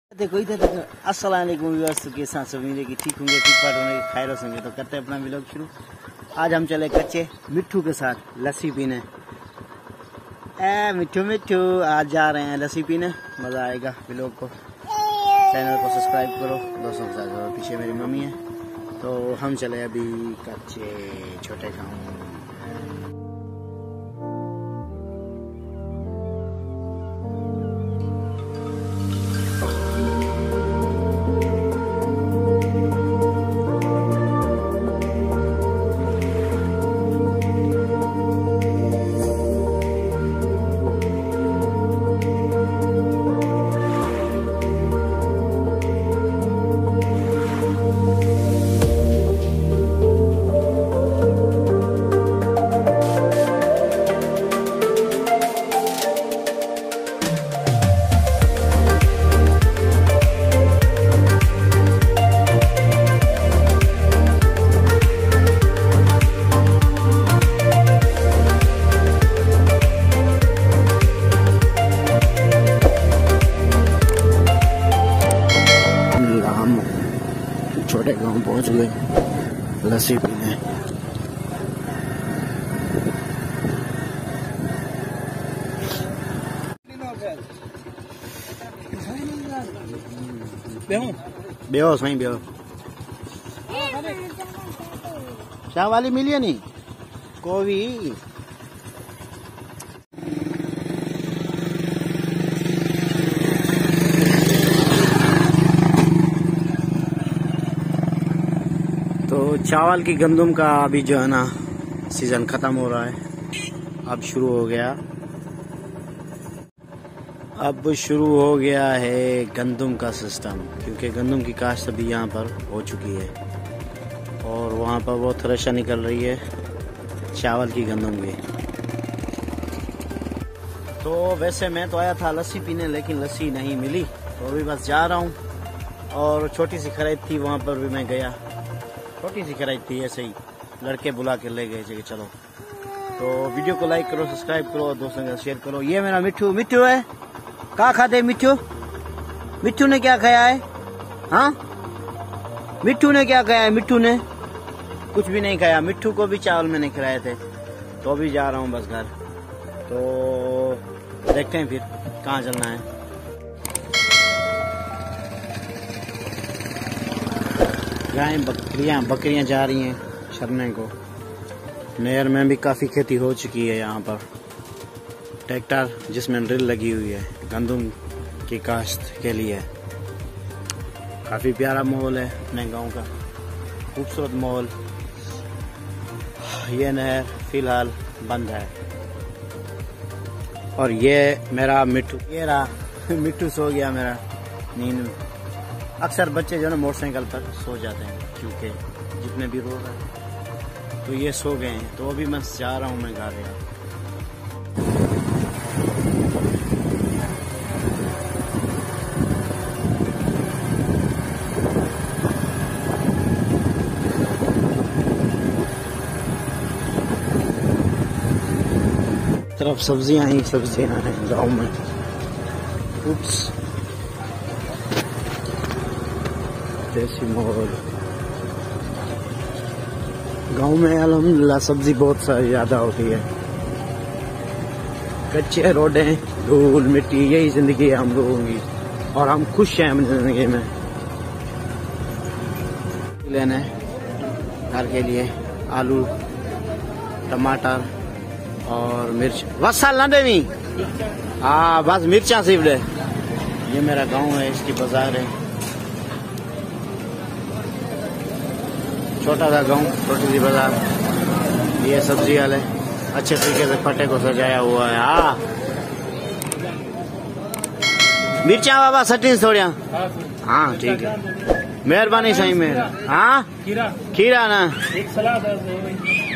देखो इधर देखो। अस्सलाम वालेकुम व्यूअर्स, के साथ सब मिले कि ठीक होंगे, ठीक ठाक होंगे, खैर होंगे। तो करते हैं अपना व्लॉग शुरू। आज हम चले कच्चे मिट्ठू के साथ लस्सी पीने। मिट्ठू मिट्ठू आज जा रहे हैं लस्सी पीने, मजा आएगा। व्लॉग को चैनल को सब्सक्राइब करो, दोस्तों के साथ। पीछे मेरी मम्मी है। तो हम चले अभी कच्चे छोटे गाँव। छोटे गांव पहुंच गए लस्सी पीने। बेहो सही बेहो। चाय वाली मिली है नहीं कोवी। तो चावल की गंदम का अभी जो है ना सीजन खत्म हो रहा है, अब शुरू हो गया। अब शुरू हो गया है गंदम का सिस्टम, क्योंकि गंदम की काश्त अभी यहाँ पर हो चुकी है और वहाँ पर वो थ्रेशर निकल रही है चावल की गंदम की। तो वैसे मैं तो आया था लस्सी पीने, लेकिन लस्सी नहीं मिली, तो अभी बस जा रहा हूँ। और छोटी सी खरीद थी, वहाँ पर भी मैं गया। छोटी सी खरीद थी, ऐसे ही लड़के बुला के ले गए कि चलो। तो वीडियो को लाइक करो, सब्सक्राइब करो और दोस्तों के साथ शेयर करो। ये मेरा मिट्ठू मिट्ठू है। क्या खाते मिट्ठू? मिट्ठू ने क्या खाया है? हाँ, मिट्ठू ने क्या खाया है? मिट्ठू ने कुछ भी नहीं खाया। मिट्ठू को भी चावल मैंने खिलाए थे। तो अभी जा रहा हूँ बस घर। तो देखते हैं फिर कहाँ चलना है। गायें बकरियां जा रही हैं चरने को। नहर में भी काफ़ी खेती हो चुकी है यहाँ पर। ट्रैक्टर जिसमें ड्रिल लगी हुई है गंदम की काश्त के लिए। काफ़ी प्यारा माहौल है अपने गांव का, खूबसूरत माहौल। ये नहर फिलहाल बंद है। और ये मेरा मिट्टू, ये रहा मिट्टू सो गया मेरा नींद में। अक्सर बच्चे जो है ना मोटरसाइकिल पर सो जाते हैं, क्योंकि जितने भी रोड है तो ये सो गए हैं। तो अभी मैं जा रहा हूँ मैं घर यार। तरफ सब्जियां ही सब्जियां हैं गाँव में। उप्स, देसी माहौल। गांव में अल्हम्दुलिल्लाह सब्जी बहुत सारी ज्यादा होती है। कच्चे रोडें, धूल मिट्टी, यही जिंदगी है हम लोगों की। और हम खुश हैं अपनी जिंदगी में। लेने घर के लिए आलू, टमाटर और मिर्च। वसाल ना देवी, हाँ बस मिर्चा सिर्फ दे। ये मेरा गांव है, इसकी बाजार है। छोटा सा गांव, छोटी सी बाजार। ये सब्जी वाले अच्छे तरीके से फटे को सजाया हुआ है। हाँ मिर्चा बाबा सटी थोड़िया। हाँ ठीक है, मेहरबानी सही में। हाँ खीरा ना, एक सलाद